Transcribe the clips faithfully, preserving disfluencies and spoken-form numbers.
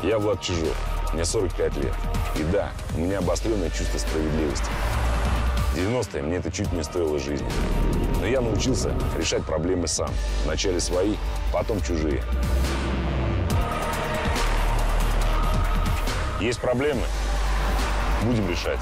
Я Влад Чижов, мне сорок пять лет. И да, у меня обостренное чувство справедливости. В девяностые мне это чуть не стоило жизни. Но я научился решать проблемы сам. Вначале свои, потом чужие. Есть проблемы? Будем решать.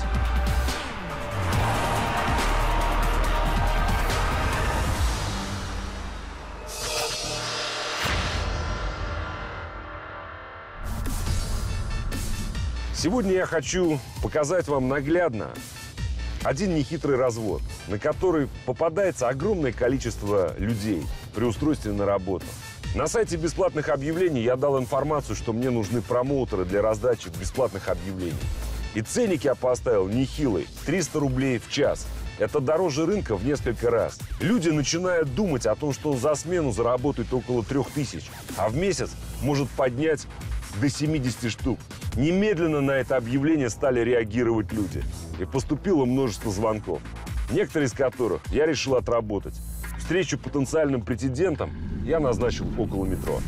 Сегодня я хочу показать вам наглядно один нехитрый развод, на который попадается огромное количество людей при устройстве на работу. На сайте бесплатных объявлений я дал информацию, что мне нужны промоутеры для раздачи бесплатных объявлений. И ценник я поставил нехилый – триста рублей в час. Это дороже рынка в несколько раз. Люди начинают думать о том, что он за смену заработает около трех тысяч, а в месяц может поднять до семидесяти штук. Немедленно на это объявление стали реагировать люди. И поступило множество звонков, некоторые из которых я решил отработать. Встречу потенциальным претендентам я назначил около метро.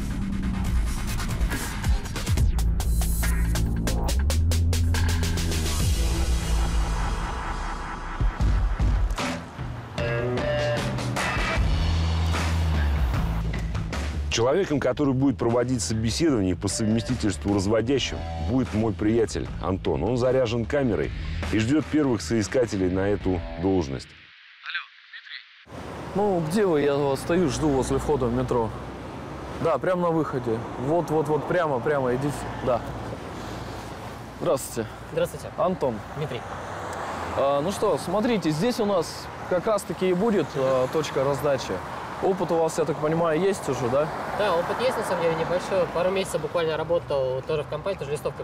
Человеком, который будет проводить собеседование по совместительству разводящим, будет мой приятель Антон. Он заряжен камерой и ждет первых соискателей на эту должность. Алло, Дмитрий? Ну, где вы? Я вот стою, жду возле входа в метро. Да, прямо на выходе. Вот-вот-вот, прямо-прямо, идите. Да. Здравствуйте. Здравствуйте. Антон. Дмитрий. А, ну что, смотрите, здесь у нас как раз-таки и будет а, точка раздачи. Опыт у вас, я так понимаю, есть уже, да? Да, опыт есть, на самом деле, небольшой. Пару месяцев буквально работал тоже в компании, тоже листовками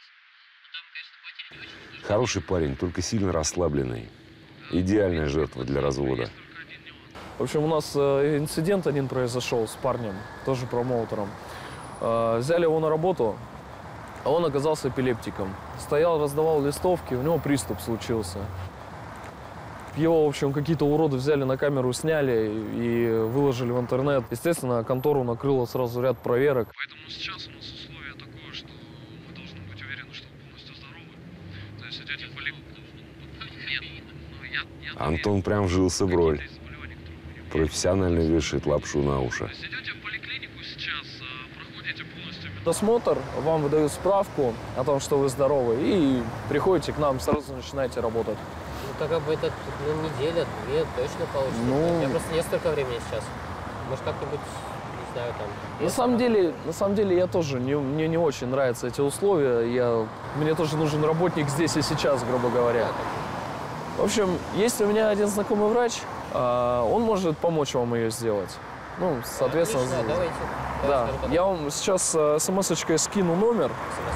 занимались. Хороший парень, только сильно расслабленный. Идеальная жертва для развода. В общем, у нас э, инцидент один произошел с парнем, тоже промоутером. Э, взяли его на работу, а он оказался эпилептиком. Стоял, раздавал листовки, у него приступ случился. Его, в общем, какие-то уроды взяли на камеру, сняли и выложили в интернет. Естественно, контору накрыло сразу ряд проверок. Поэтому сейчас у нас условие такое, что мы должны быть уверены, что вы полностью здоровы. То есть идете в поликлинику. Нет, ну, я, я Антон прям вжился в роль. Профессионально вешает лапшу на уши. То есть идете в поликлинику сейчас, проходите полностью Досмотр, вам выдают справку о том, что вы здоровы, и приходите к нам, сразу начинаете работать. Ну, как бы это ну, неделя, две точно получится. Ну... У меня просто нет столько времени сейчас. Может, как-нибудь, не знаю, там... На самом деле, на самом деле, я тоже, не, мне не очень нравятся эти условия. Я, мне тоже нужен работник здесь и сейчас, грубо говоря. В общем, есть у меня один знакомый врач, он может помочь вам ее сделать. Ну, соответственно... Отлично, давайте. Да, давайте я вам сейчас смс-очкой скину номер.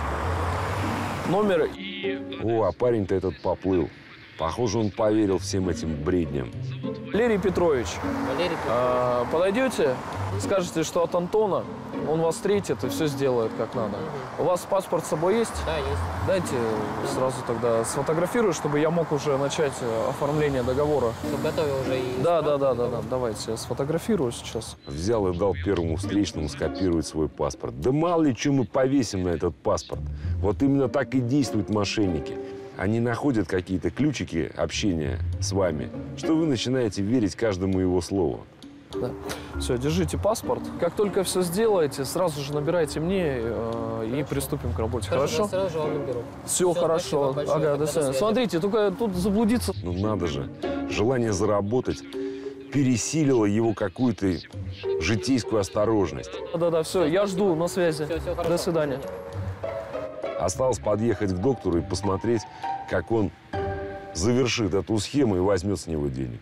Номер и... О, а парень-то этот поплыл. Похоже, он поверил всем этим бредням. Валерий Петрович, Валерий Петрович. а, подойдете, скажете, что от Антона, он вас встретит и все сделает как надо. У вас паспорт с собой есть? Да, есть. Дайте сразу тогда сфотографирую, чтобы я мог уже начать оформление договора. Чтобы готовил уже и... Да, да, да, да, да. Давайте я сфотографирую сейчас. Взял и дал первому встречному скопировать свой паспорт. Да мало ли, что мы повесим на этот паспорт. Вот именно так и действуют мошенники. Они находят какие-то ключики общения с вами, что вы начинаете верить каждому его слову. Да. Все, держите паспорт. Как только все сделаете, сразу же набирайте мне э, и приступим к работе. Хорошо? Хорошо? Сразу же вам наберу. Все, Все, хорошо. спасибо большое. Ага, до Тогда свидания. до связи. Смотрите, только тут заблудиться. Ну надо же, желание заработать пересилило его какую-то житейскую осторожность. Да-да, все, я жду на связи. Все, все, хорошо. До свидания. Осталось подъехать к доктору и посмотреть, как он завершит эту схему и возьмет с него денег.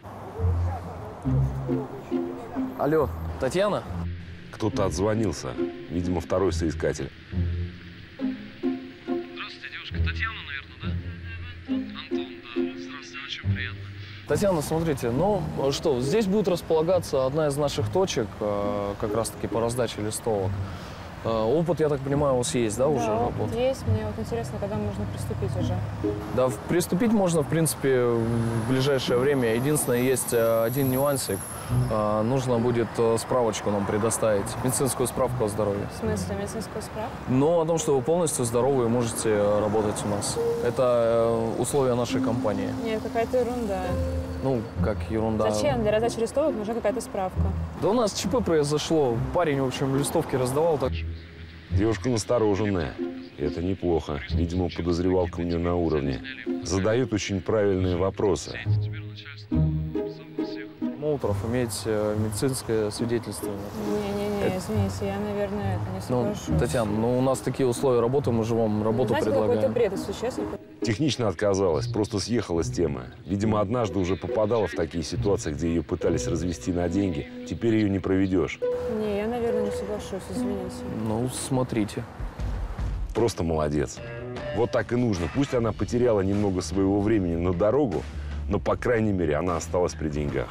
Алло, Татьяна? Кто-то отзвонился. Видимо, второй соискатель. Здравствуйте, девушка. Татьяна, наверное, да? Антон, да. Вот, здравствуйте, очень приятно. Татьяна, смотрите, ну что, здесь будет располагаться одна из наших точек, э, как раз-таки по раздаче листовок. А, опыт, я так понимаю, у вас есть, да, уже Да, опыт работы? есть. Мне вот интересно, когда можно приступить уже. Да, в- приступить можно, в принципе, в ближайшее время. Единственное, есть э, один нюансик. Э, Нужно будет э, справочку нам предоставить, медицинскую справку о здоровье. В смысле, медицинскую справку? Но о том, что вы полностью здоровы и можете э, работать у нас. Это э, условия нашей компании. Нет, какая-то ерунда. Ну, как ерунда. Зачем? Для раздачи листовок нужна какая-то справка. Да у нас ЧП произошло. Парень, в общем, листовки раздавал. Так... Девушка настороженная. И это неплохо. Видимо, подозревалка у нее на уровне. Задает очень правильные вопросы. Теперь начальство зовут всех. Молотов иметь э, медицинское свидетельство. Не-не-не, Это- извините, я, наверное, это не Ну, соглашусь. Татьяна, ну у нас такие условия работы, мы же вам работу Знаете, какой-то предлагаем. бред, если честно. Технично отказалась, просто съехала с темы. Видимо, однажды уже попадала в такие ситуации, где ее пытались развести на деньги. Теперь ее не проведешь. Не, я, наверное, не соглашусь, извините. Ну, смотрите. Просто молодец. Вот так и нужно. Пусть она потеряла немного своего времени на дорогу, но, по крайней мере, она осталась при деньгах.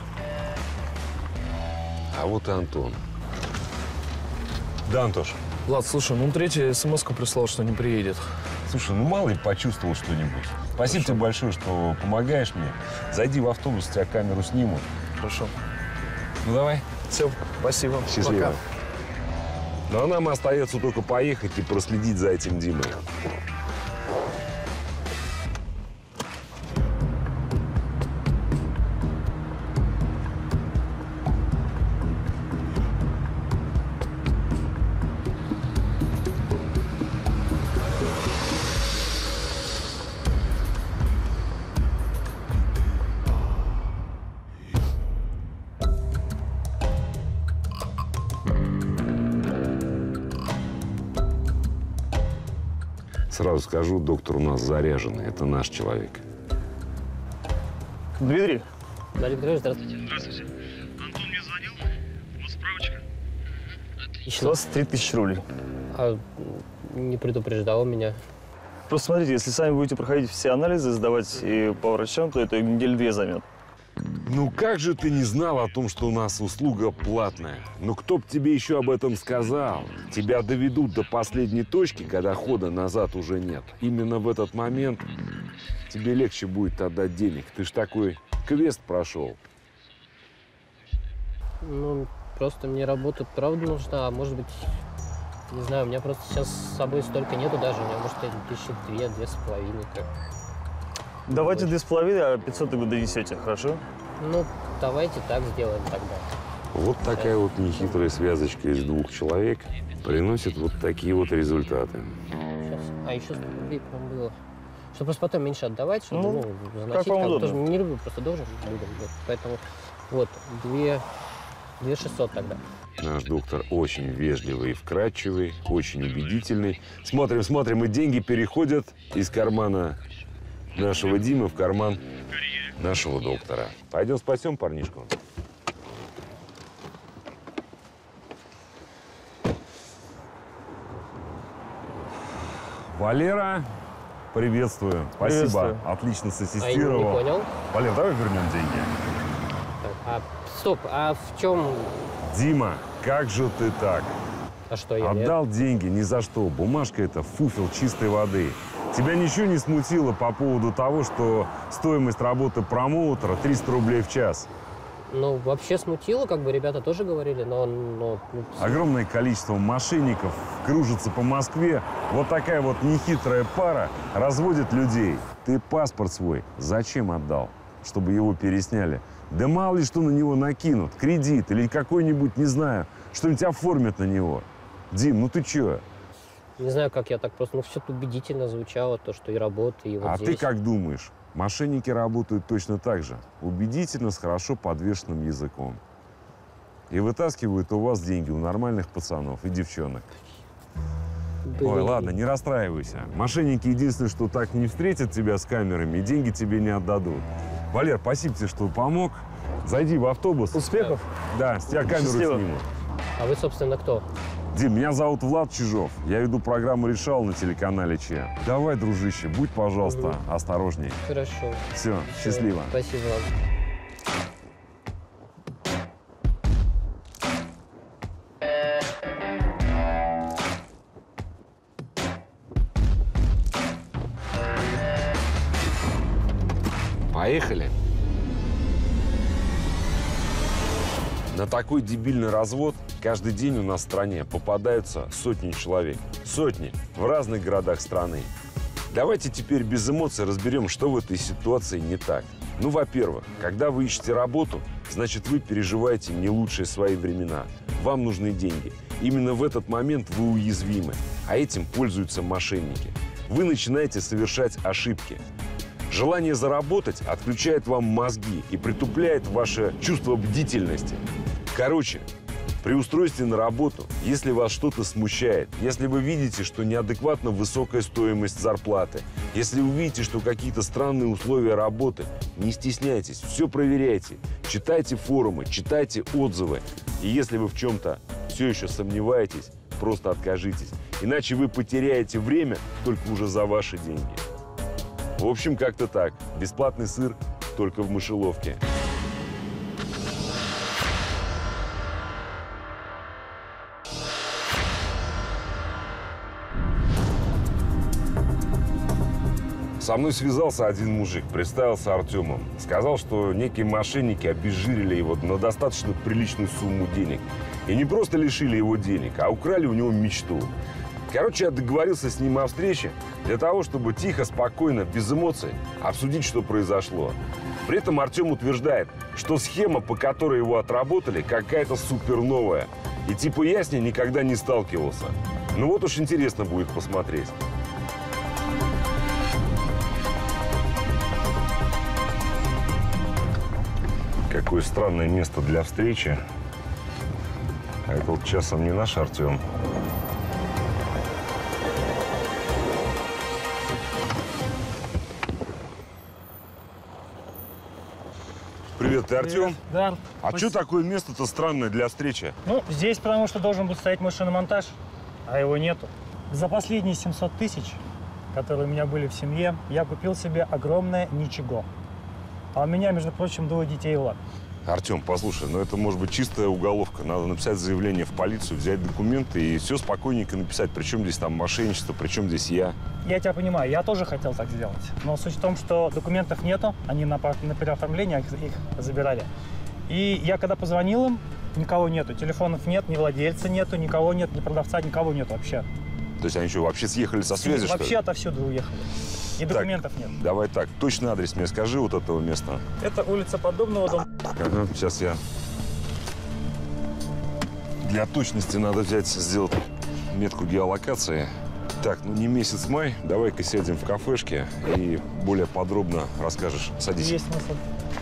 А вот и Антон. Да, Антош. Влад, слушай, ну третий смс-ку прислал, что не приедет. Слушай, ну мало ли почувствовал что-нибудь. Спасибо тебе большое, что помогаешь мне. Зайди в автобус, тебя камеру снимут. Хорошо. Ну давай. Все, спасибо. Счастливо. Пока. Ну а нам остается только поехать и проследить за этим Димой. Сразу скажу, доктор у нас заряженный. Это наш человек. Дмитрий, Владимир Петрович, здравствуйте. Здравствуйте. Антон мне звонил. Вот справочка. Отлично. двадцать три тысячи рублей. А не предупреждал меня. Просто смотрите, если сами будете проходить все анализы, сдавать и по врачам, то это неделю две займет. Ну как же ты не знал о том, что у нас услуга платная? Ну кто б тебе еще об этом сказал? Тебя доведут до последней точки, когда хода назад уже нет. Именно в этот момент тебе легче будет отдать денег. Ты ж такой квест прошел. Ну, просто мне работа правда нужна, а может быть, не знаю, у меня просто сейчас с собой столько нету даже, у меня может тысячи две, две с половиной. Как. Давайте Больше. две с половиной, а пятьсот вы донесете, хорошо? Ну, давайте так сделаем тогда. Вот такая вот нехитрая связочка из двух человек приносит вот такие вот результаты. Сейчас. А еще випом было. Чтобы просто потом меньше отдавать, чтобы, Ну, ну, заносить. как вам бы удобно. тоже не люблю, просто должен людям. Вот. Поэтому вот, две, две шестьсот тогда. Наш доктор очень вежливый и вкрадчивый, очень убедительный. Смотрим, смотрим, и деньги переходят из кармана нашего Димы в карман нашего доктора. Пойдем спасем парнишку. Валера, приветствую. Спасибо. Приветствую. Отлично А я не сассистировал. понял. Валер, давай вернем деньги. Так, а, стоп, а в чем... Дима, как же ты так? А что я? нет? Отдал деньги ни за что. Бумажка — это фуфел чистой воды. Тебя ничего не смутило по поводу того, что стоимость работы промоутера триста рублей в час? Ну, вообще смутило, как бы ребята тоже говорили, но... но ну, Огромное количество мошенников кружится по Москве. Вот такая вот нехитрая пара разводит людей. Ты паспорт свой зачем отдал? Чтобы его пересняли? Да мало ли что на него накинут. Кредит или какой-нибудь, не знаю, что-нибудь оформят на него. Дим, ну ты чё? Не знаю, как я так просто... Ну, все убедительно звучало, то, что и работа, и вот А здесь. ты как думаешь? Мошенники работают точно так же. Убедительно, с хорошо подвешенным языком. И вытаскивают у вас деньги у нормальных пацанов и девчонок. Блин. Ой, ладно, не расстраивайся. Мошенники единственное, что так не встретят тебя с камерами, и деньги тебе не отдадут. Валер, спасибо тебе, что помог. Зайди в автобус. Успехов. Да, с тебя камеру Счастливо. снимут. А вы, собственно, кто? Дим, меня зовут Влад Чижов. Я веду программу «Решал» на телеканале Че. Давай, дружище, будь, пожалуйста, Мгм. осторожней. Хорошо. Все, Всё, счастливо. Спасибо вам. Поехали. На такой дебильный развод каждый день у нас в стране попадаются сотни человек. Сотни в разных городах страны. Давайте теперь без эмоций разберем, что в этой ситуации не так. Ну, во-первых, когда вы ищете работу, значит, вы переживаете не лучшие свои времена. Вам нужны деньги. Именно в этот момент вы уязвимы, а этим пользуются мошенники. Вы начинаете совершать ошибки. Желание заработать отключает вам мозги и притупляет ваше чувство бдительности. Короче, при устройстве на работу, если вас что-то смущает, если вы видите, что неадекватно высокая стоимость зарплаты, если вы видите, что какие-то странные условия работы, не стесняйтесь, все проверяйте, читайте форумы, читайте отзывы. И если вы в чем-то все еще сомневаетесь, просто откажитесь. Иначе вы потеряете время только уже за ваши деньги. В общем, как-то так. Бесплатный сыр только в мышеловке. Со мной связался один мужик, представился Артемом. Сказал, что некие мошенники обезжирили его на достаточно приличную сумму денег. И не просто лишили его денег, а украли у него мечту. Короче, я договорился с ним о встрече для того, чтобы тихо, спокойно, без эмоций обсудить, что произошло. При этом Артем утверждает, что схема, по которой его отработали, какая-то суперновая. И типа я с ней никогда не сталкивался. Ну вот уж интересно будет посмотреть. Какое странное место для встречи. А это вот часом не наш Артем. Привет, ты Артем? Да. А что такое место-то странное для встречи? Ну, здесь потому что должен был стоять мой шиномонтаж, а его нету. За последние семьсот тысяч, которые у меня были в семье, я купил себе огромное ничего. А у меня, между прочим, двое детей, Влад. Артем, послушай, ну это может быть чистая уголовка. Надо написать заявление в полицию, взять документы и все спокойненько написать. Причем здесь там мошенничество, причем здесь я. Я тебя понимаю, я тоже хотел так сделать. Но суть в том, что документов нету, они на, на переоформление их, их забирали. И я когда позвонил им, никого нету. Телефонов нет, ни владельца нету, никого нет, ни продавца, никого нет вообще. То есть они что, вообще съехали со связи, что ли? Вообще отовсюду уехали. И документов так, нет. Давай так, точный адрес мне скажи вот этого места. Это улица Подобного, дом. Ага, сейчас я... Для точности надо взять, сделать метку геолокации. Так, ну не месяц май, давай-ка сядем в кафешке и более подробно расскажешь. Садись. Есть смысл.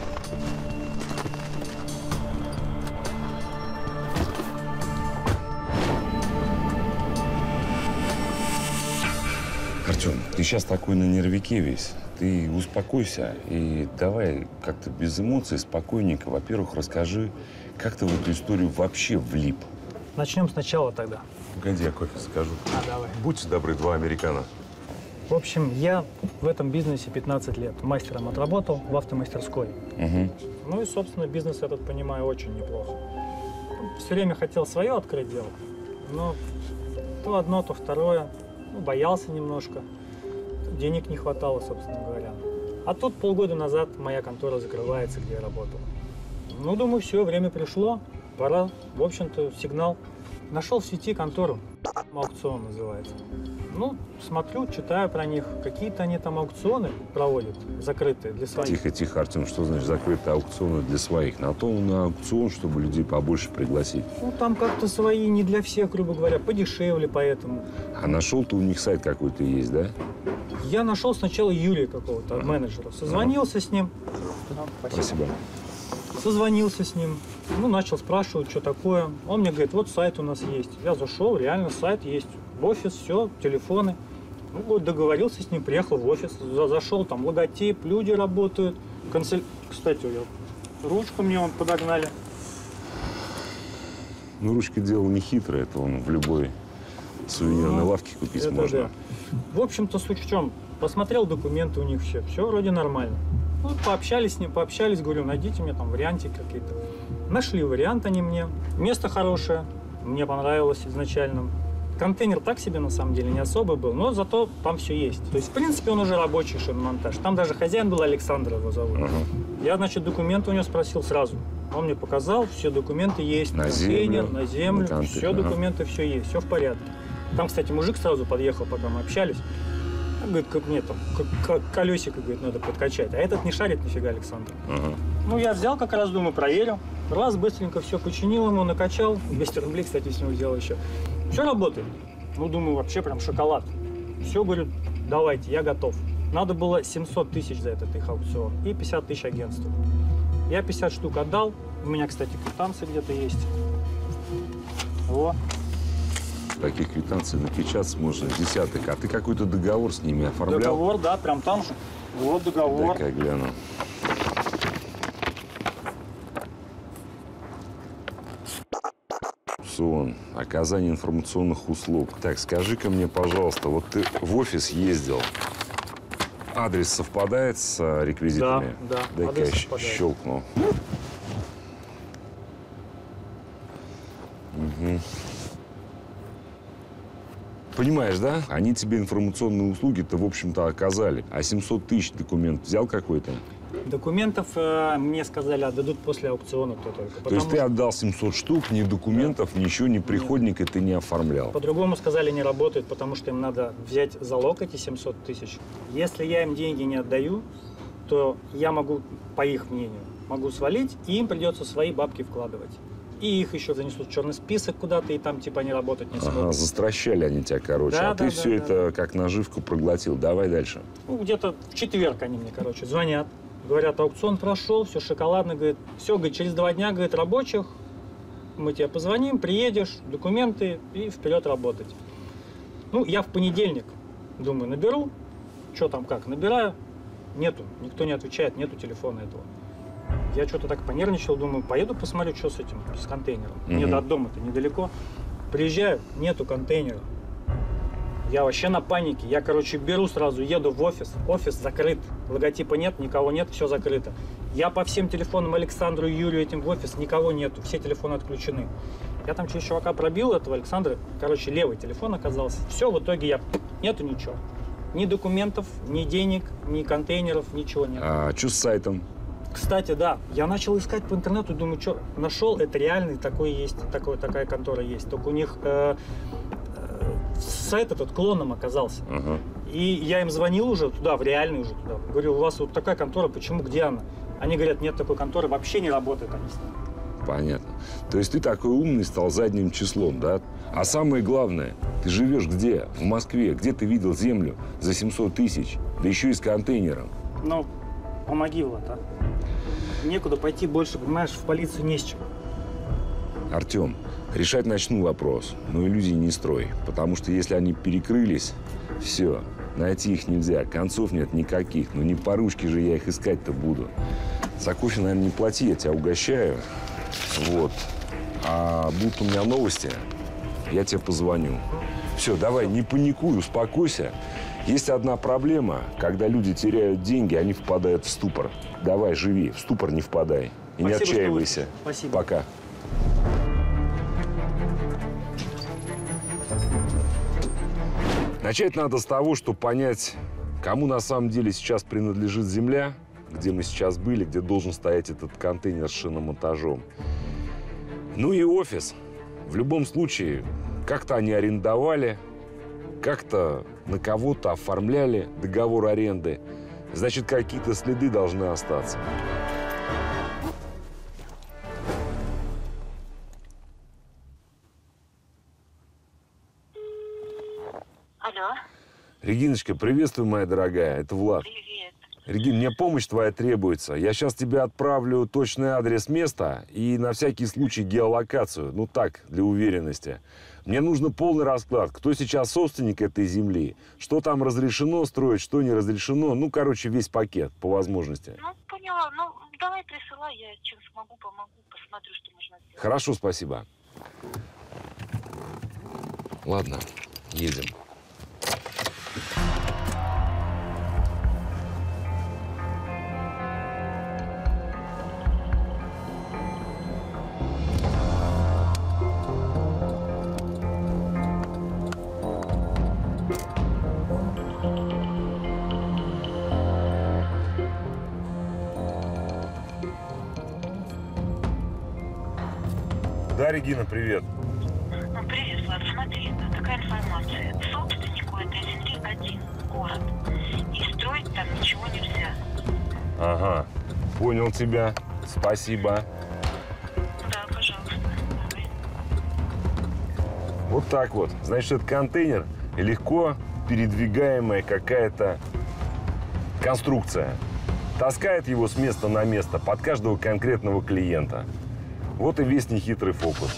Артем, ты сейчас такой на нервике весь. Ты успокойся и давай как-то без эмоций, спокойненько. Во-первых, расскажи, как ты в эту историю вообще влип. Начнем сначала тогда. Погоди, я кофе скажу. А, давай. Будьте добры, два американо. В общем, я в этом бизнесе пятнадцать лет. Мастером отработал в автомастерской. Угу. Ну и, собственно, бизнес этот понимаю очень неплохо. Все время хотел свое открыть дело, но то одно, то второе. Ну, боялся немножко. Денег не хватало, собственно говоря. А тут полгода назад моя контора закрывается, где я работал. Ну, думаю, все, время пришло. Пора, в общем-то, сигнал. Нашел в сети контору. Аукцион называется. Ну, смотрю, читаю про них. Какие-то они там аукционы проводят, закрытые для своих. Тихо, тихо, Артем, что значит закрытые аукционы для своих? На то на аукцион, чтобы людей побольше пригласить. Ну, там как-то свои, не для всех, грубо говоря, подешевле поэтому. А нашел-то у них сайт какой-то есть, да? Я нашел сначала Юрия какого-то, ага. менеджера. Созвонился ага. с ним. Спасибо. Спасибо. Созвонился с ним. Ну, начал спрашивать, что такое. Он мне говорит, вот сайт у нас есть. Я зашел, реально сайт есть. В офис, все, телефоны. Ну, вот договорился с ним, приехал в офис. Зашел, там логотип, люди работают. Консуль... Кстати, я... ручку мне он подогнали. Ну, ручка дело не хитрое, это он в любой сувенирной ну, лавке купить это можно. Да. В общем-то, суть в чем? Посмотрел документы у них все, все вроде нормально. Ну, пообщались с ним, пообщались, говорю, найдите мне там вариантики какие-то. Нашли вариант они мне. Место хорошее, мне понравилось изначально. контейнер так себе на самом деле не особо был, но зато там все есть. То есть, в принципе, он уже рабочий шиномонтаж. Там даже хозяин был, Александр его зовут. Ага. Я, значит, документы у него спросил сразу. Он мне показал, все документы есть. На контейнер, землю, на землю, на контейнер, все ага. документы, все есть, все в порядке. Там, кстати, мужик сразу подъехал, пока мы общались. Он говорит, как нет, там, как колесико, говорит, надо подкачать. А этот не шарит нифига, Александр. Ага. Ну, я взял, как раз, думаю, проверил. Раз, быстренько все починил ему, накачал. двести рублей, кстати, с него взял еще. Все работает. Ну, думаю, вообще прям шоколад. Все, говорю, давайте, я готов. Надо было семьсот тысяч за этот их аукцион и пятьдесят тысяч агентству. Я пятьдесят штук отдал. У меня, кстати, квитанции где-то есть. Во. Таких квитанций напечатать можно десяток. А ты какой-то договор с ними оформлял? Договор, да, прям там же. Вот договор. Дай-ка я гляну. Аукцион. Оказание информационных услуг. Так, скажи-ка мне, пожалуйста, вот ты в офис ездил. Адрес совпадает с а, реквизитами? Да, да, Дай-ка адрес я щ- совпадает. щелкну. Угу. Понимаешь, да? Они тебе информационные услуги-то, в общем-то, оказали. А семьсот тысяч документ взял какой-то? Документов э, мне сказали, отдадут после аукциона кто только. То есть ты что отдал семьсот штук, ни документов, ничего, ни приходника ты не оформлял? по-другому сказали, не работает, потому что им надо взять залог эти семьсот тысяч. Если я им деньги не отдаю, то я могу, по их мнению, могу свалить, и им придется свои бабки вкладывать. И их еще занесут в черный список куда-то, и там типа они работать не Ага, смогут. застращали они тебя, короче. Да, а да, ты да, все да. это как наживку проглотил. Давай дальше. Ну, где-то в четверг они мне, короче, звонят. Говорят, аукцион прошел, все шоколадно, говорит, все, говорит, через два дня, говорит, рабочих, мы тебе позвоним, приедешь, документы и вперед работать. Ну, я в понедельник, думаю, наберу, что там как, набираю, нету, никто не отвечает, нету телефона этого. Я что-то так понервничал, думаю, поеду посмотрю, что с этим, с контейнером. Мне Мгм. до дома-то недалеко. Приезжаю, нету контейнера. Я вообще на панике. Я, короче, беру сразу, еду в офис. Офис закрыт. Логотипа нет, никого нет, все закрыто. Я по всем телефонам Александру и Юрию этим в офис, никого нету. Все телефоны отключены. Я там через чувака пробил этого Александра. Короче, левый телефон оказался. Все, в итоге я... Нету ничего. Ни документов, ни денег, ни контейнеров, ничего нет. А что с сайтом? Кстати, да, я начал искать по интернету, думаю, что нашел, это реальный, такой есть, такой, такая контора есть. Только у них э, э, сайт этот клоном оказался. Ага. И я им звонил уже туда, в реальный уже туда. Говорю, у вас вот такая контора, почему, где она? Они говорят, нет такой конторы, вообще не работают они с ней. Понятно. То есть ты такой умный стал задним числом, да? А самое главное, ты живешь где? В Москве. Где ты видел землю за семьсот тысяч? Да еще и с контейнером. Ну, помоги, Влад, а. Некуда пойти больше, понимаешь, в полицию не с чем. Артем, решать начну вопрос, но иллюзий не строй. Потому что если они перекрылись, все, найти их нельзя, концов нет никаких. Ну не по ручке же я их искать-то буду. За кофе, наверное, не плати, я тебя угощаю. Вот. А будут у меня новости, я тебе позвоню. Все, давай, не паникуй, успокойся. Есть одна проблема, когда люди теряют деньги, они впадают в ступор. Давай, живи, в ступор не впадай. И не Спасибо, что отчаивайся. выслушал. Спасибо. Пока. Начать надо с того, чтобы понять, кому на самом деле сейчас принадлежит земля, где мы сейчас были, где должен стоять этот контейнер с шиномонтажом. Ну и офис. В любом случае, как-то они арендовали, как-то на кого-то оформляли договор аренды. Значит, какие-то следы должны остаться. Алло, Региночка, приветствую, моя дорогая. Это Влад. привет. Регин, мне помощь твоя требуется. Я сейчас тебе отправлю точный адрес места и на всякий случай геолокацию. Ну так, для уверенности. Мне нужно полный расклад, кто сейчас собственник этой земли, что там разрешено строить, что не разрешено. Ну, короче, весь пакет по возможности. Ну, поняла. Ну, давай присылай, я чем смогу, помогу, посмотрю, что можно сделать. Хорошо, спасибо. Ладно, едем. Да, Регина, привет. Ну, привет, Влад, смотри, такая информация. Собственник у этой земли один, город. И строить там ничего нельзя. Ага, понял тебя. Спасибо. Да, пожалуйста. Давай. Вот так вот. Значит, это контейнер и легко передвигаемая какая-то конструкция. Таскает его с места на место под каждого конкретного клиента. Вот и весь нехитрый фокус.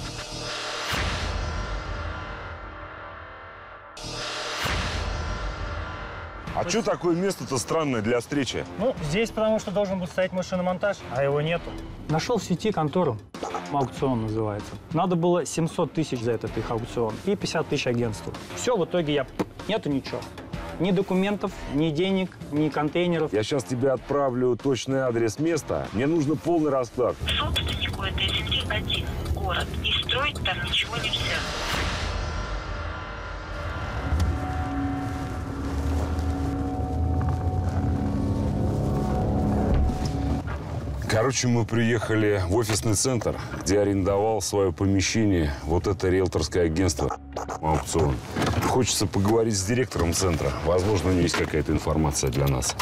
А что такое место-то странное для встречи? Ну, здесь потому что должен был стоять машиномонтаж, а его нету. Нашел в сети контору. Аукцион называется. Надо было семьсот тысяч за этот их аукцион и пятьдесят тысяч агентству. Все, в итоге я... Нету ничего. Ни документов, ни денег, ни контейнеров. Я сейчас тебе отправлю точный адрес места. Мне нужно полный расклад. Собственник у этой земли один, город. И строить там ничего нельзя. Короче, мы приехали в офисный центр, где арендовал свое помещение вот это риэлторское агентство «Аукцион». Хочется поговорить с директором центра. Возможно, у него есть какая-то информация для нас.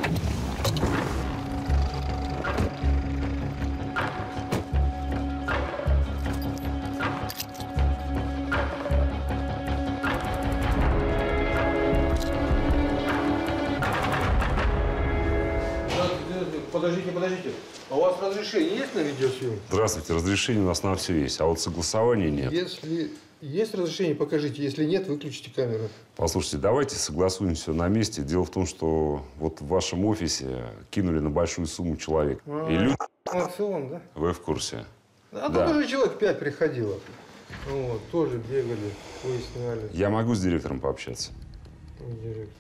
Подождите, подождите. А у вас разрешение есть на видеосъемку? Здравствуйте. Разрешение у нас на все есть, а вот согласования нет. Если есть разрешение, покажите. Если нет, выключите камеру. Послушайте, давайте согласуем все на месте. Дело в том, что вот в вашем офисе кинули на большую сумму человек. А, И люди... Аукцион, да? Вы в курсе? А Да. тут уже человек пять приходило. Вот, тоже бегали, выясняли. Я могу с директором пообщаться? Директор.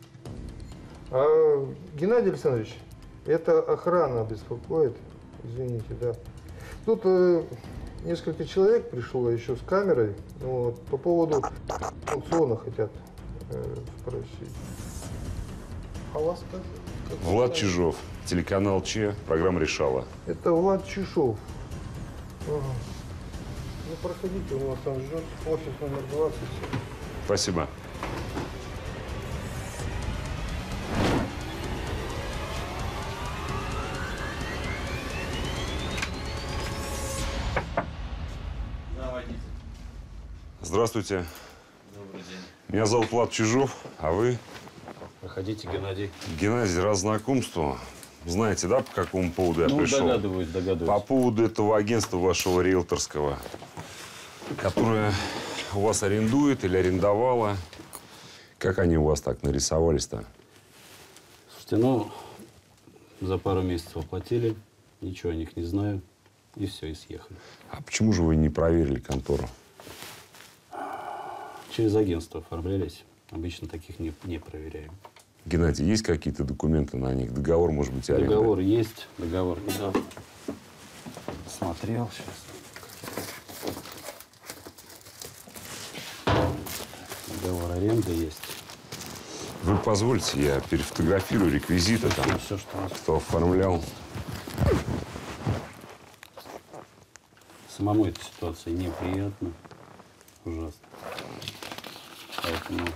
А, Геннадий Александрович, это охрана беспокоит. Извините, да. Тут э, несколько человек пришло еще с камерой. Вот, по поводу аукциона хотят э, спросить. А у вас как? как Влад знаете? Чижов, телеканал Че, программа «Решала». Это Влад Чижов. Ага. Ну, проходите, он вас там ждет. Офис номер двадцать. Спасибо. Здравствуйте. Добрый день. Меня зовут Влад Чижов, а вы? Проходите, Геннадий. Геннадий, раз знакомство. Знаете, да, по какому поводу я ну, пришел? догадываюсь, догадываюсь. По поводу этого агентства вашего риэлторского, которое у вас арендует или арендовало. Как они у вас так нарисовались-то? Слушайте, ну, за пару месяцев оплатили, ничего о них не знаю, и все, и съехали. А почему же вы не проверили контору? Через агентство оформлялись. Обычно таких не, не проверяем. Геннадий, есть какие-то документы на них? Договор, может быть, аренды? Договор есть, договор да. Смотрел сейчас. Договор аренды есть. Вы позвольте, я перефотографирую реквизиты, там, Все, что у нас. кто оформлял. Самому эта ситуация неприятна, ужасно. Поэтому,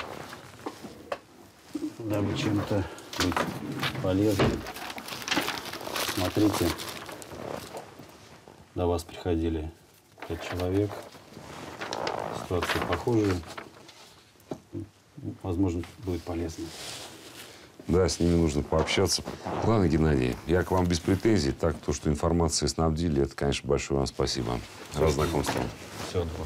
дабы чем-то быть полезным, смотрите, до вас приходили пять человек, ситуация похожая, возможно, будет полезно. Да, с ними нужно пообщаться. Ладно, Геннадий, я к вам без претензий. Так, то, что информацией снабдили, это, конечно, большое вам спасибо. Раз знакомство. Всего доброго.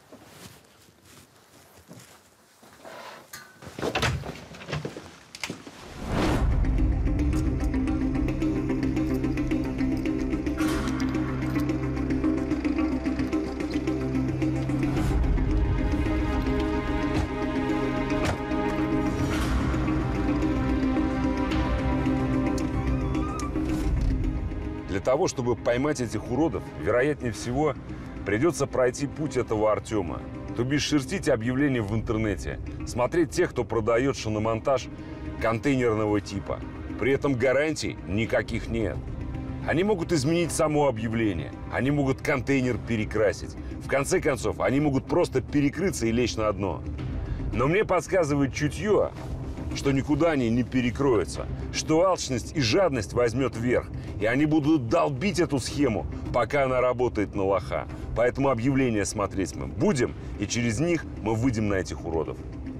Для того, чтобы поймать этих уродов, вероятнее всего, придется пройти путь этого Артема. То бишь шерстить объявления в интернете, смотреть тех, кто продает шиномонтаж контейнерного типа. При этом гарантий никаких нет. Они могут изменить само объявление, они могут контейнер перекрасить. В конце концов, они могут просто перекрыться и лечь на дно. Но мне подсказывает чутье, что никуда они не перекроются, что алчность и жадность возьмет верх, и они будут долбить эту схему, пока она работает на лоха. Поэтому объявления смотреть мы будем, и через них мы выйдем на этих уродов.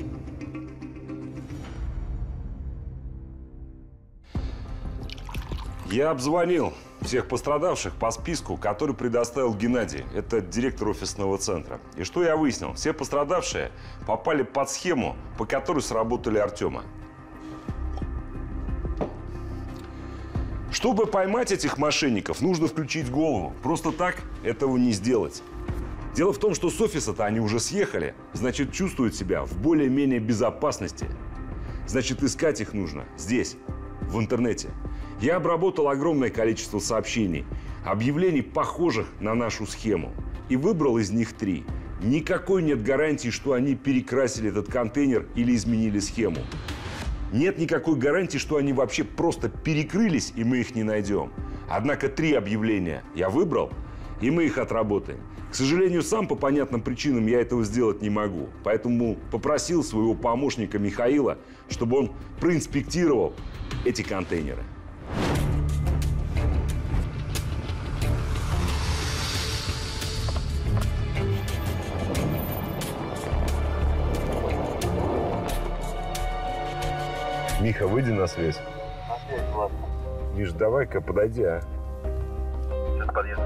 Я обзвонил всех пострадавших по списку, который предоставил Геннадий. Это директор офисного центра. И что я выяснил? Все пострадавшие попали под схему, по которой сработали Артема. Чтобы поймать этих мошенников, нужно включить голову. Просто так этого не сделать. Дело в том, что с офиса-то они уже съехали, значит, чувствуют себя в более-менее безопасности. Значит, искать их нужно здесь, в интернете. Я обработал огромное количество сообщений, объявлений, похожих на нашу схему, и выбрал из них три. Никакой нет гарантии, что они перекрасили этот контейнер или изменили схему. Нет никакой гарантии, что они вообще просто перекрылись, и мы их не найдем. Однако три объявления я выбрал, и мы их отработаем. К сожалению, сам по понятным причинам я этого сделать не могу. Поэтому попросил своего помощника Михаила, чтобы он проинспектировал эти контейнеры. Миха, выйди на связь. На связь, ладно. Миш, давай-ка подойди, а. Сейчас подъеду.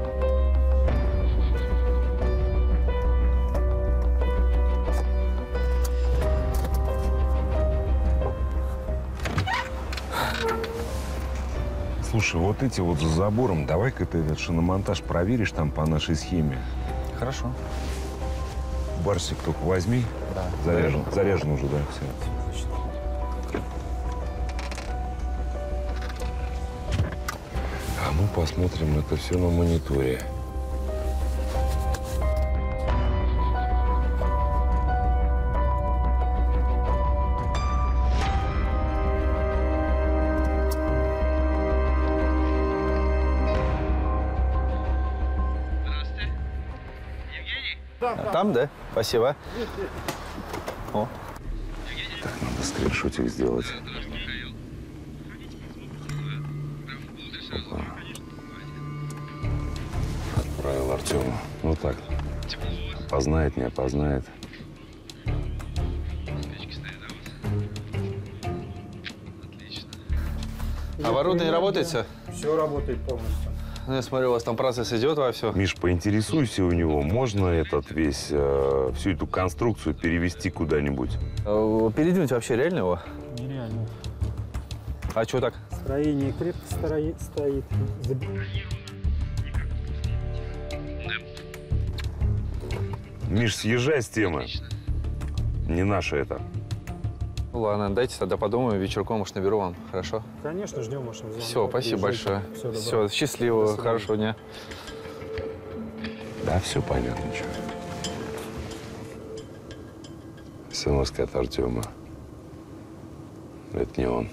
Слушай, вот эти вот за забором, давай-ка ты этот шиномонтаж проверишь там по нашей схеме. Хорошо. Барсик только возьми. Да. Заряжен. Заряжен уже, да, все. А мы посмотрим это все на мониторе. Там, да? Спасибо. О. Так, надо скриншотик сделать. Опа. Отправил Артему. Ну так. Опознает, не опознает. Оборудование работает все? Все работает полностью. Ну, я смотрю, у вас там процесс идет во все. Миш, поинтересуйся у него, можно этот весь, э, всю эту конструкцию перевести куда-нибудь? Передвинуть вообще реально его? Нереально. А что так? Строение крепко стоит. стоит. Миш, съезжай с темы. Не наше это. Ну, ладно, дайте тогда подумаю, вечерком, может, наберу вам, хорошо? Конечно, ждем вашего звонка. Все, спасибо большое. Все, все счастливого, хорошего дня. Да, все понятно, что. смс от Артема. Это не он.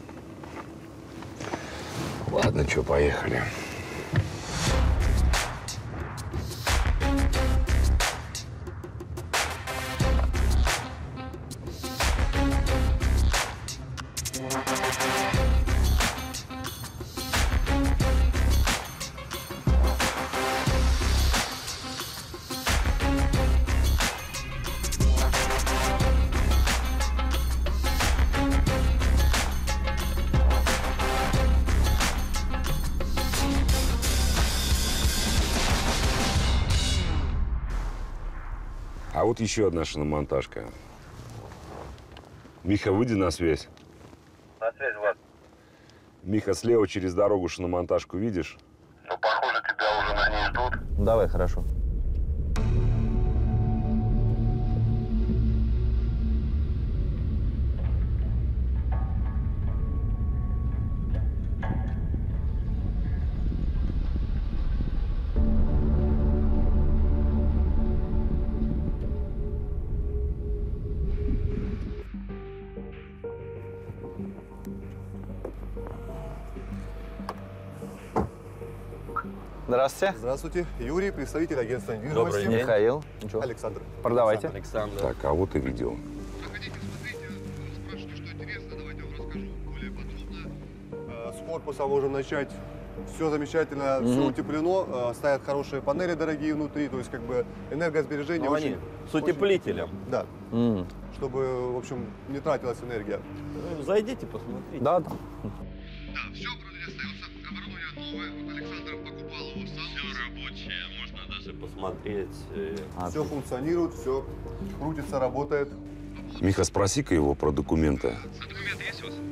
Ладно, что, поехали. А вот еще одна шиномонтажка. Миха, выйди на связь. На связь, Влад. Миха, слева через дорогу шиномонтажку видишь? Ну, похоже, тебя уже на ней ждут. Давай, хорошо. Здравствуйте. Здравствуйте. Юрий, представитель агентства недвижимости. Добрый день. Михаил. Ничего. Александр. Продавайте. Александр. Так, а вот и видео. С корпуса можем начать. Все замечательно, Мгм. все утеплено, э, стоят хорошие панели дорогие внутри, то есть как бы энергосбережение Ну, очень... они с утеплителем. очень- да, М. чтобы, в общем, не тратилась энергия. Ну, зайдите, посмотрите. Да. Да, все вроде остается, оборудование новое, вот Александр покупал его сам. Все рабочее, можно даже Посмотреть. э, Все функционирует, все крутится, работает. Миха, спроси-ка его про документы. Документы есть у вас?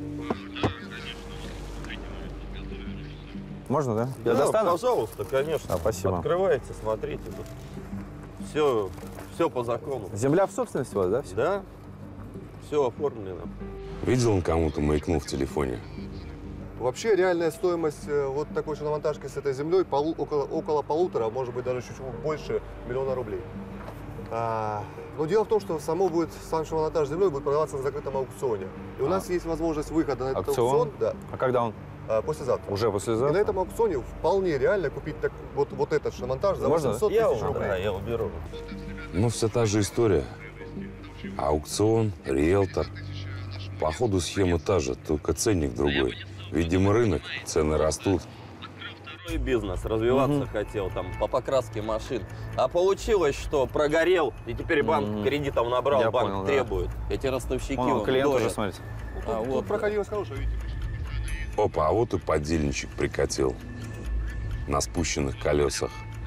Можно, да? Я да, достану? пожалуйста, конечно. А, спасибо. Открывайте, смотрите. Тут все, все по закону. Земля в собственности у вас, да? Все? Да, все оформлено. Видел он кому-то маякнул в телефоне? Вообще реальная стоимость э, вот такой шиномонтажки с этой землей полу- около, около полутора, может быть даже чуть больше миллиона рублей. А, но дело в том, что само будет, сам шиномонтаж с землей будет продаваться на закрытом аукционе. И у нас есть возможность выхода на этот Аукцион? аукцион. Да. А когда он? А, послезавтра. Уже И послезавтра? на этом аукционе вполне реально купить так, вот, вот этот шиномонтаж за Можно? восемьсот Я, тысяч да, рублей. я уберу. Ну, все та же история. Аукцион, риэлтор. По ходу схема та же, только ценник другой. Видимо, рынок, цены растут. Второй бизнес, развиваться Мгм. хотел там по покраске машин. А получилось, что прогорел, и теперь банк Мгм. кредитов набрал, Я банк понял, да. требует. Эти ростовщики Вон, вам клиент уже, доят. смотрите. А Тут, вот, тут проходилось хорошее, видите. Опа, а вот и подельничек прикатил. На спущенных колесах.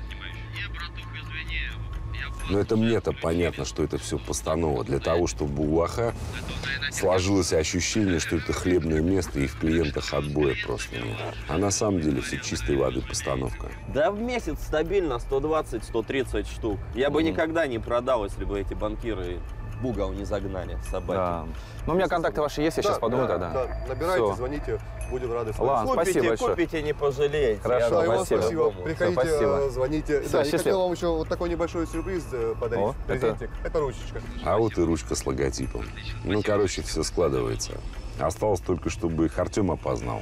Но это мне-то понятно, что это все постанова. Для того, чтобы у лоха сложилось ощущение, что это хлебное место и в клиентах отбоя просто нет. А на самом деле все чистой воды постановка. Да в месяц стабильно сто двадцать - сто тридцать штук. Я бы Мгм. никогда не продал, если бы эти банкиры в угол не загнали собаки. Да. Ну, у меня контакты ваши есть, я сейчас Да, подумаю да, тогда. да. Набирайте, Всё. звоните, будем рады с вами. Ладно, Купите, спасибо большое. купите, не пожалеете. Хорошо, Я Да, и вам спасибо. спасибо. по-любому. Приходите, Всё, спасибо. э, звоните. Всё, Да, и счастливо. хотел вам еще вот такой небольшой сюрприз э, подарить. О, это- Презентик. Это ручечка. А вот и ручка с логотипом. Ну, короче, все складывается. Осталось только, чтобы их Артем опознал.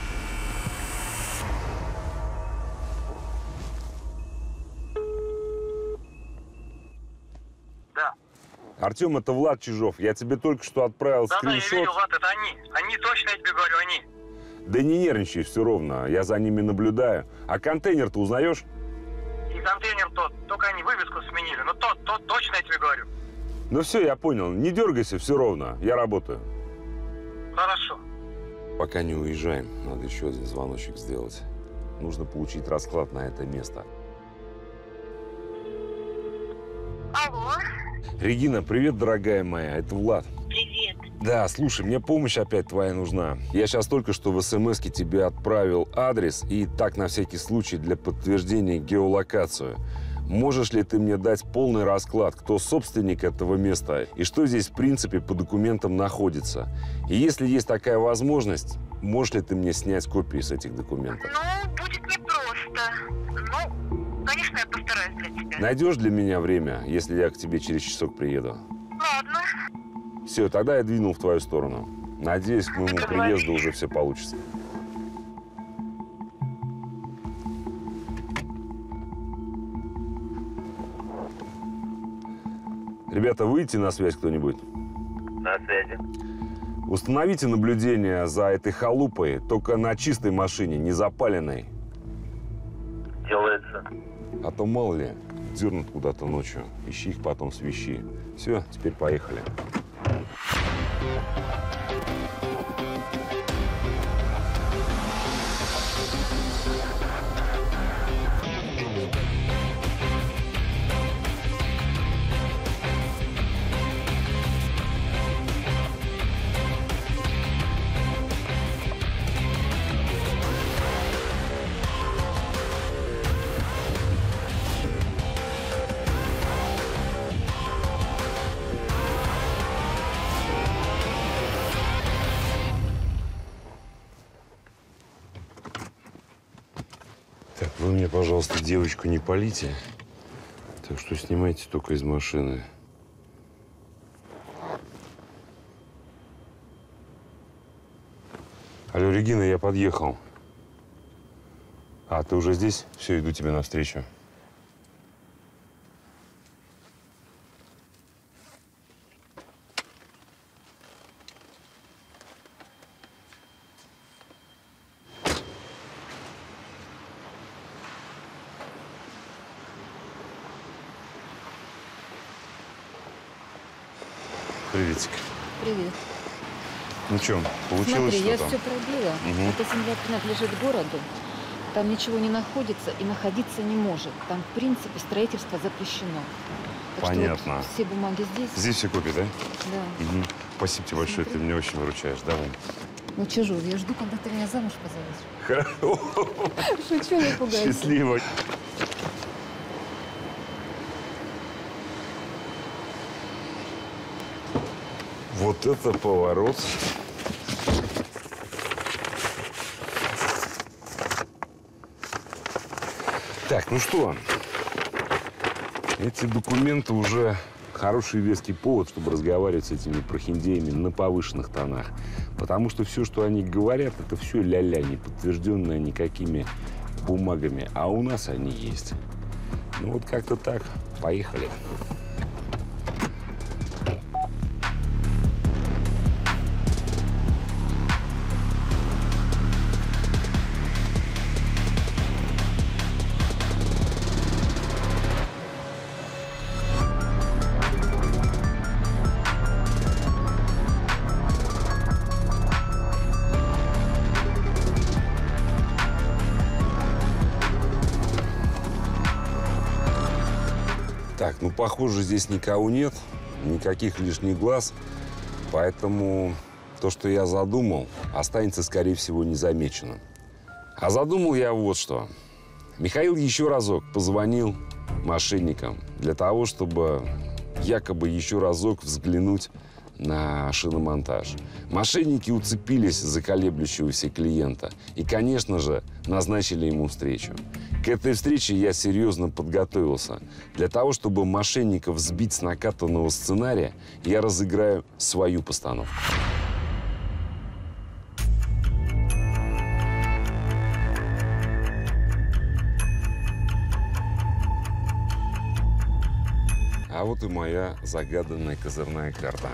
Да. Артем, это Влад Чижов. Я тебе только что отправил Да, да, я скриншот. видел, Влад, это они. Они точно, я тебе говорю, они. Да не нервничай, все ровно. Я за ними наблюдаю. А контейнер-то узнаешь? И контейнер тот, только они вывеску сменили. Но тот, тот точно, я тебе говорю. Ну все, я понял. Не дергайся, все ровно. Я работаю. Хорошо. Пока не уезжаем, надо еще один звоночек сделать. Нужно получить расклад на это место. Алло, Регина, привет, дорогая моя. Это Влад. привет. Да, слушай, мне помощь опять твоя нужна. Я сейчас только что в смс-ке тебе отправил адрес и так на всякий случай для подтверждения геолокацию. Можешь ли ты мне дать полный расклад, кто собственник этого места и что здесь в принципе по документам находится? И если есть такая возможность, можешь ли ты мне снять копии с этих документов? Ну, будет непросто. Ну, конечно, я постараюсь для тебя. Найдешь для меня время, если я к тебе через часок приеду? Ладно. Все, тогда я двинул в твою сторону. Надеюсь, к моему приезду уже все получится. Ребята, выйдите на связь кто-нибудь. На связи. Установите наблюдение за этой халупой, только на чистой машине, не запаленной. Делается. А то мало ли, дернут куда-то ночью. Ищи их потом, свищи. Все, теперь поехали. Так, вы мне, пожалуйста, девочку не палите. Так что снимайте только из машины. Алло, Регина, я подъехал. А, ты уже здесь? Все, иду тебе навстречу. Приветик. Привет. Ну что, получилось Смотри, что я там? все пробила. Угу. Эта земля принадлежит городу. Там ничего не находится и находиться не может. Там, в принципе, строительство запрещено. Так Понятно. Что вот все бумаги здесь. Здесь все копии, да? Да. Угу. Спасибо тебе большое, ты меня очень выручаешь. Давай. Ну, чужой, я жду, когда ты меня замуж позовешь. Хорошо. Шучу, не пугайся. Счастливо. Вот это поворот. Так, ну что, эти документы уже хороший веский повод, чтобы разговаривать с этими прохиндеями на повышенных тонах. Потому что все, что они говорят, это все ля-ля, не подтвержденное никакими бумагами. А у нас они есть. Ну вот как-то так. Поехали. Так, ну, похоже, здесь никого нет, никаких лишних глаз, поэтому то, что я задумал, останется, скорее всего, незамеченным. А задумал я вот что. Михаил еще разок позвонил мошенникам для того, чтобы якобы еще разок взглянуть на шиномонтаж. Мошенники уцепились за колеблющегося клиента и, конечно же, назначили ему встречу. К этой встрече я серьезно подготовился. Для того, чтобы мошенников сбить с накатанного сценария, я разыграю свою постановку. А вот и моя загаданная козырная карта.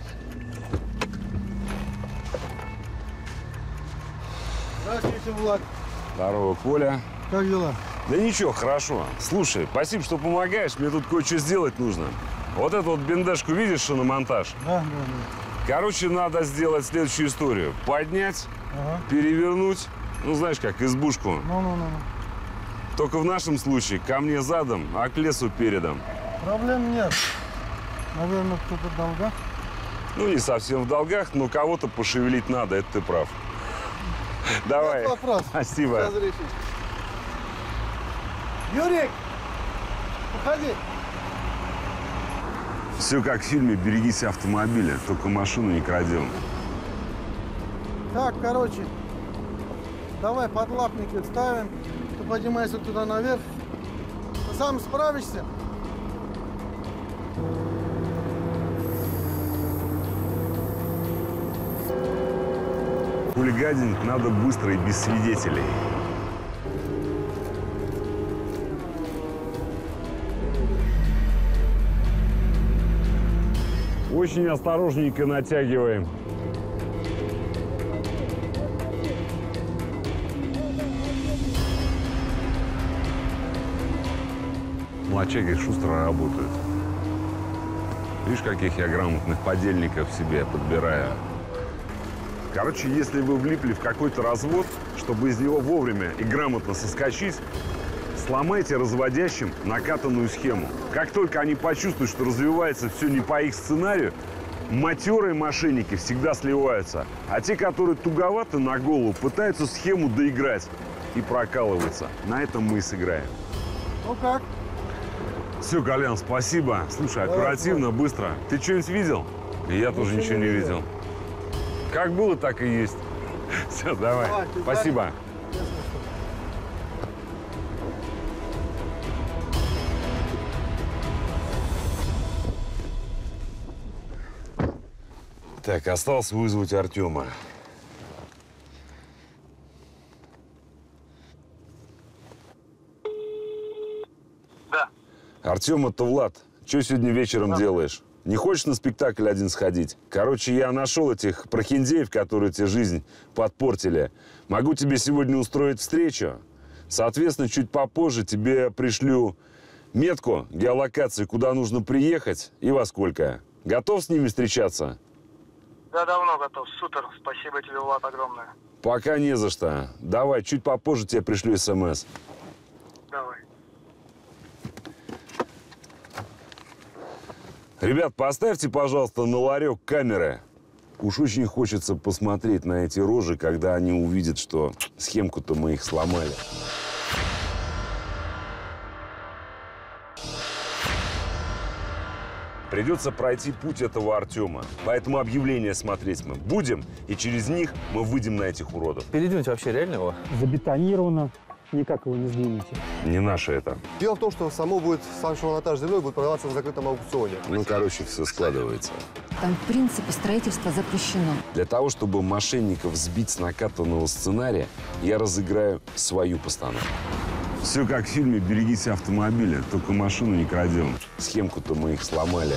Здравствуйте, Влад. Здорово, Коля. Как дела? Да ничего, хорошо. Слушай, спасибо, что помогаешь. Мне тут кое-что сделать нужно. Вот эту вот бендешку видишь, шиномонтаж? Да, да, да. Короче, надо сделать следующую историю. Поднять, Ага. перевернуть. Ну, знаешь как, избушку. Ну-ну-ну. Только в нашем случае ко мне задом, а к лесу передом. Проблем нет. Наверное, кто-то в долгах. Ну, не совсем в долгах, но кого-то пошевелить надо, это ты прав. Давай. Нет вопрос. Спасибо. Сейчас решим. Юрик, уходи. Все как в фильме «Берегись автомобиля», только машину не крадем. Так, короче, давай подлапники ставим. Ты поднимайся туда наверх. Ты сам справишься? Хулиганить надо быстро и без свидетелей. Очень осторожненько натягиваем. Младчаги шустро работают. Видишь, каких я грамотных подельников себе подбираю. Короче, если вы влипли в какой-то развод, чтобы из него вовремя и грамотно соскочить, сломайте разводящим накатанную схему. Как только они почувствуют, что развивается все не по их сценарию, матерые мошенники всегда сливаются. А те, которые туговаты на голову, пытаются схему доиграть и прокалываются. На этом мы и сыграем. Ну как? Все, Колян, спасибо. Слушай, оперативно, быстро. Ты что-нибудь видел? И я тоже ничего не видел. Как было, так и есть. Все, давай. Давай, Спасибо. Так, осталось вызвать Артема. Артем, это Влад. Что сегодня вечером делаешь? Не хочешь на спектакль один сходить? Короче, я нашел этих прохиндеев, которые тебе жизнь подпортили. Могу тебе сегодня устроить встречу. Соответственно, чуть попозже тебе пришлю метку, геолокации, куда нужно приехать и во сколько. Готов с ними встречаться? Да, давно готов. Супер. Спасибо тебе, Влад, огромное. Пока не за что. Давай, чуть попозже тебе пришлю смс. Давай. Ребят, поставьте, пожалуйста, на ларек камеры. Уж очень хочется посмотреть на эти рожи, когда они увидят, что схемку-то мы их сломали. Придется пройти путь этого Артема. Поэтому объявления смотреть мы будем, и через них мы выйдем на этих уродов. Передвинуть вообще реально его? Забетонировано. Никак его не сдвинете. Не наше это. Дело в том, что само будет, сам шмонтаж землей будет продаваться на закрытом аукционе. Ну, короче, все складывается. Там, в принципе, строительство запрещено. Для того, чтобы мошенников сбить с накатанного сценария, я разыграю свою постановку. Все как в фильме «Берегите автомобиля», только машину не крадем. Схемку-то мы их сломали.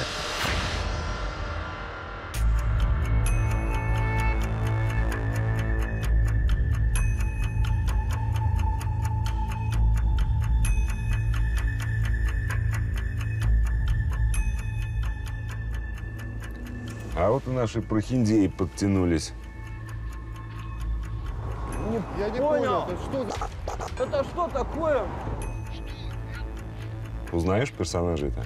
А вот и наши прохиндеи подтянулись. Я не понял. понял, это что за... Это что такое? Узнаешь персонажей-то?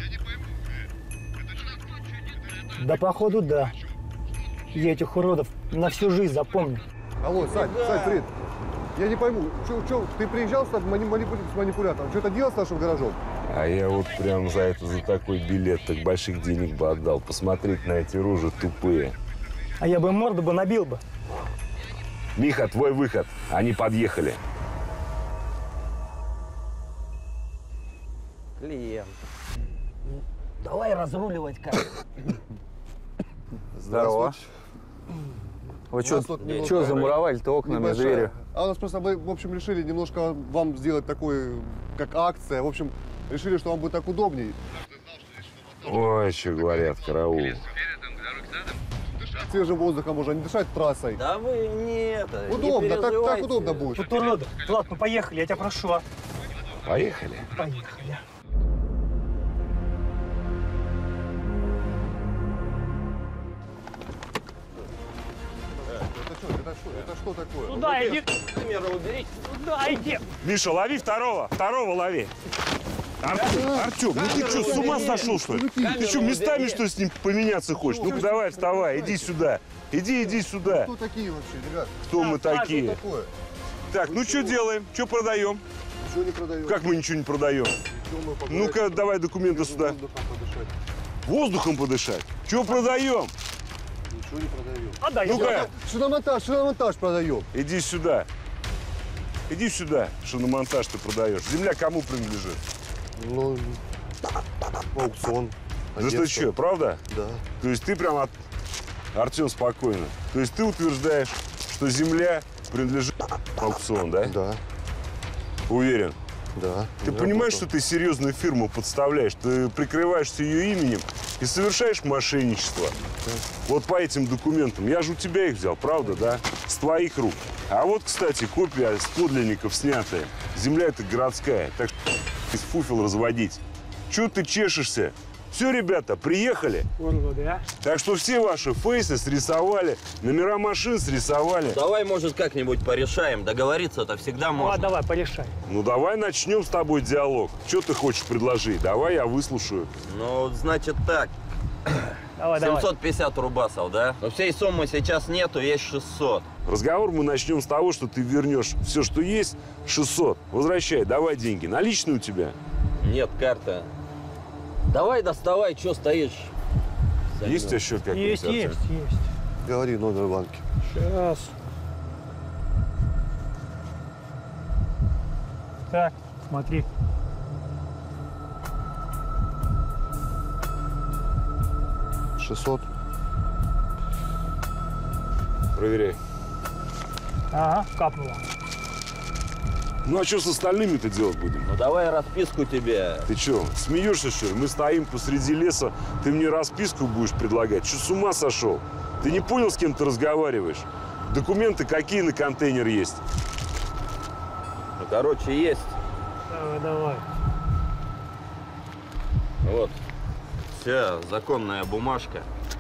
Да, походу, да. Я этих уродов на всю жизнь запомню. Алло, Сань, Сань, привет. Я не пойму, чё, чё, ты приезжал с, мани манипу с манипулятором, что-то делал с нашим гаражом? А я вот прям за это, за такой билет так больших денег бы отдал. Посмотреть на эти рожи тупые. А я бы морду бы набил бы. Миха, твой выход. Они подъехали. Клиент. Давай разруливать как. Здорово. Вы что замуровали-то окнами, небольшая. дверью? А у нас просто мы, в общем, решили немножко вам сделать такой, как акция. В общем, решили, что вам будет так удобней. Ой, что говорят, караул. Свежим воздухом можно не дышать трассой. Да вы не это, Удобно, не так, так переживайте. удобно будет. Вот уроды. Ладно, поехали, я тебя прошу. А. Поехали. Поехали. Это что, это что, это что такое? Туда иди. Камеру уберите. Туда иди. Миша, лови второго. Второго лови. Ар Артем, ну ты что, с ума сошел, что ли? Ты что, местами, что с ним поменяться хочешь? Ну-ка давай, вставай, иди сюда. Иди, иди сюда. Кто такие вообще, ребят? Кто мы такие? Что такое? Так, ну что делаем? Что продаем? Ничего не продаем. Как мы ничего не продаем? Ну-ка, давай документы сюда. Воздухом подышать. Что продаем? Ничего не продаем. Отдай. Ну-ка. Шиномонтаж, шиномонтаж продаем. Иди сюда. Иди сюда, шиномонтаж ты продаешь. Земля кому принадлежит? Ну, аукцион. Да что, что, правда? Да. То есть ты прям от... Артем, спокойно. То есть ты утверждаешь, что земля принадлежит аукцион, да? Да. Уверен? Да. Ты Я понимаешь, готов. что ты серьезную фирму подставляешь? Ты прикрываешься ее именем и совершаешь мошенничество. Да. Вот по этим документам. Я же у тебя их взял, правда, да? С твоих рук. А вот, кстати, копия с подлинников снятая. Земля эта городская. Так что из фуфел разводить. Чего ты чешешься? Все, ребята, приехали. Уроды, а? Так что все ваши фейсы срисовали, номера машин срисовали. Давай, может, как-нибудь порешаем. Договориться-то всегда Ну, можно. а давай, порешай. Ну, давай начнем с тобой диалог. Что ты хочешь предложить? Давай я выслушаю. Ну, значит так. Давай, давай. семьсот пятьдесят рубасов, да? Но всей суммы сейчас нету, есть шестьсот. Разговор мы начнем с того, что ты вернешь все, что есть, шестьсот. Возвращай, давай деньги. Наличные у тебя? Нет, карта. Давай доставай, что стоишь? Есть у тебя счет какой-то? Есть, Артем? есть, есть. Говори номер банки. Сейчас. Так, смотри. шестьсот. Проверяй. Ага, капнуло. Ну а что с остальными-то делать будем? Ну давай расписку тебе. Ты что, смеешься, что ли? Мы стоим посреди леса, ты мне расписку будешь предлагать? Что, с ума сошел? Ты не понял, с кем ты разговариваешь? Документы какие на контейнер есть? Ну, короче, есть. Давай, давай. Вот. Вся законная бумажка.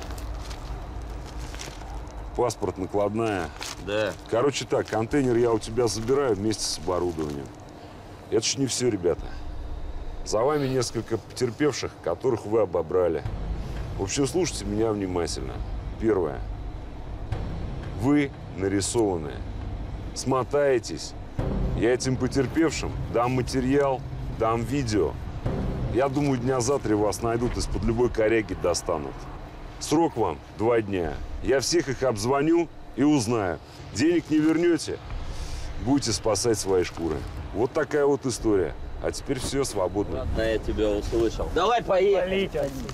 Паспорт, накладная. Да. Короче так, контейнер я у тебя забираю вместе с оборудованием. Это ж не все, ребята. За вами несколько потерпевших, которых вы обобрали. В общем, слушайте меня внимательно. Первое. Вы нарисованные. Смотаетесь. Я этим потерпевшим дам материал, дам видео. Я думаю, дня за три вас найдут, из-под любой коряги достанут. Срок вам два дня. Я всех их обзвоню и узнаю. Денег не вернете, будете спасать свои шкуры. Вот такая вот история. А теперь все, свободно. Ладно, я тебя услышал. Давай поехали. Полите отсюда.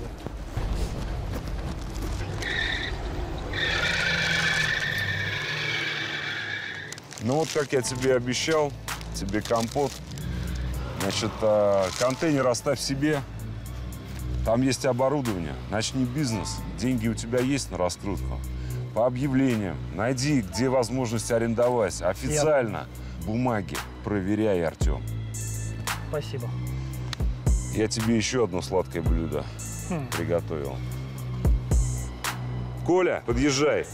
Ну вот, как я тебе и обещал, тебе компот. Значит, э, контейнер оставь себе. Там есть оборудование. Начни бизнес. Деньги у тебя есть на раскрутку. По объявлениям. Найди, где возможность арендовать. Официально. Бумаги. Проверяй, Артем. Спасибо. Я тебе еще одно сладкое блюдо Хм. приготовил. Коля, подъезжай.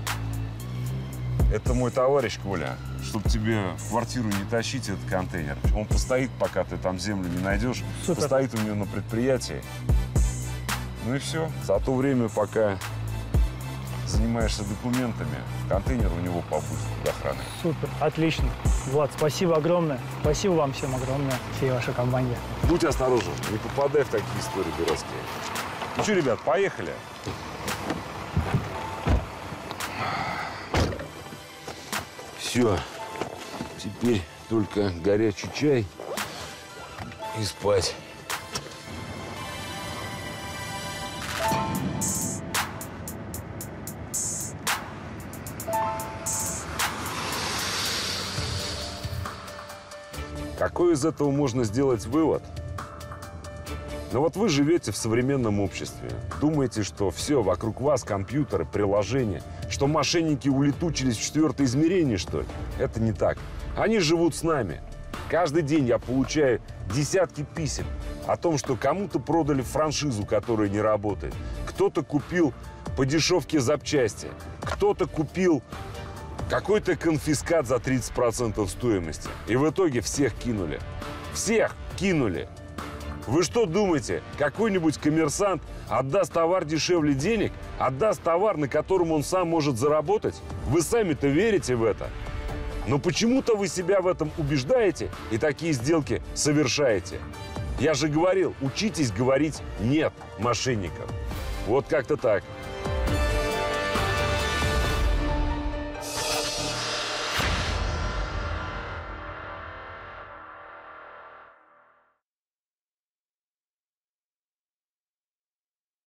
Это мой товарищ Коля. Чтобы тебе в квартиру не тащить этот контейнер. Он постоит, пока ты там землю не найдешь. Супер. Постоит у него на предприятии. Ну и все. За то время, пока занимаешься документами, контейнер у него побудет под охраной. Супер, отлично. Влад, спасибо огромное. Спасибо вам всем огромное, всей вашей команде. Будь осторожен, не попадай в такие истории дурацкие. Ну что, ребят, поехали. Все. Теперь только горячий чай и спать. Какой из этого можно сделать вывод? Ну вот вы живете в современном обществе. Думаете, что все вокруг вас компьютеры, приложения, что мошенники улетучились в четвертое измерение, что ли? Это не так. Они живут с нами. Каждый день я получаю десятки писем о том, что кому-то продали франшизу, которая не работает. Кто-то купил по дешевке запчасти. Кто-то купил какой-то конфискат за тридцать процентов стоимости. И в итоге всех кинули. Всех кинули. Вы что думаете, какой-нибудь коммерсант отдаст товар дешевле денег? Отдаст товар, на котором он сам может заработать? Вы сами-то верите в это? Но почему-то вы себя в этом убеждаете и такие сделки совершаете. Я же говорил, учитесь говорить «нет» мошенникам. Вот как-то так.